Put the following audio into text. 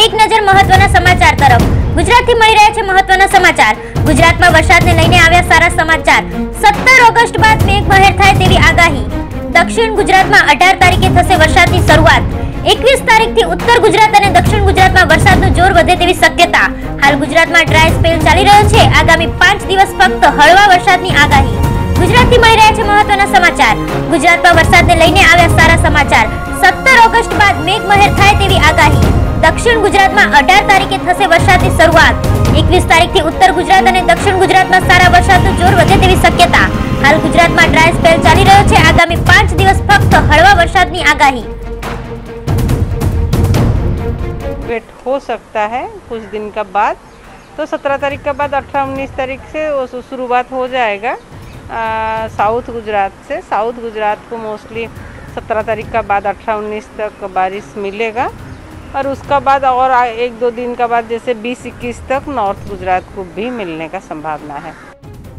એક નજર મહત્વના સમાચાર તરફ। ગુજરાતથી મળી રહ્યા છે મહત્વના સમાચાર। ગુજરાતમાં વરસાદને લઈને આવ્યા સારા સમાચાર। 17 ઓગસ્ટ બાદ મેઘમહેર થાય તેવી આગાહી। દક્ષિણ ગુજરાતમાં 18 તારીખે થશે વરસાદની શરૂઆત। 21 તારીખથી ઉત્તર ગુજરાત અને દક્ષિણ ગુજરાતમાં વરસાદનું જોર વધે તેવી શક્યતા। હાલ ગુજરાતમાં ડ્રાય સ્પેલ ચાલી રહ્યો છે। આગામી 5 દિવસ ફક્ત હળવા વરસાદની આગાહી। ગુજરાતથી મળી રહ્યા છે મહત્વના સમાચાર। ગુજરાતમાં વરસાદને લઈને આવ્યા સારા સમાચાર। 17 ઓગસ્ટ બાદ મેઘમહેર થાય તેવી આગાહી। દક્ષિણ ગુજરાતમાં 18 તારીખે થશે વરસાદની શરૂઆત। 21 તારીખથી ઉત્તર ગુજરાત અને દક્ષિણ ગુજરાતમાં સારા વરસાદનું જોર વધે તેવી શક્યતા। હાલ ગુજરાતમાં ડ્રાય સ્પેલ ચાલી રહ્યો છે। આગામી 5 દિવસ ફક્ત हळवा વરસાદની આગાહી। वेट हो सकता है कुछ दिन का बाद, तो 17 तारीख के बाद 18-19 तारीख से वो शुरुआत हो जाएगा साउथ गुजरात से। साउथ गुजरात को मोस्टली 17 तारीख का बाद 18-19 तक बारिश मिलेगा और उसका बाद और 1-2 दिन का बाद जैसे 20-21 तक नॉर्थ गुजरात को भी मिलने का संभावना है।